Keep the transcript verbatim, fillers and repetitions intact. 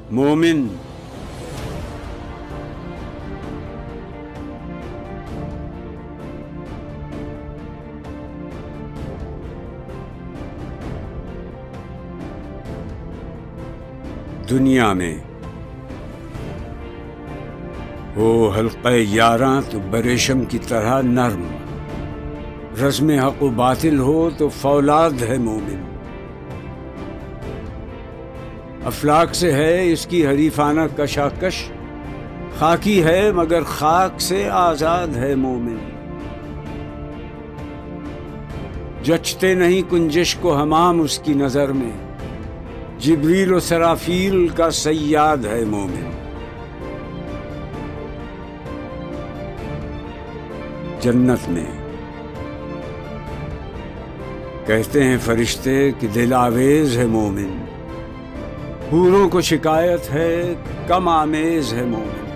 मोमिन। दुनिया में हो हल्क़ा-ए-यारान तो बरेशम की तरह नरम, रज़्म-ए-हक़-ओ-बातिल हो तो फौलाद है मोमिन। अफलाक से है इसकी हरीफाना कशाकश, खाकी है मगर खाक से आजाद है मोमिन। जचते नहीं कुंजिश-को-हमाम उसकी नजर में, जिब्रील-ओ-सराफील का सय्याद है मोमिन। जन्नत में कहते हैं फरिश्ते कि दिल आवेज है मोमिन, हूरों को शिकायत है कम आमेज है मोमिन।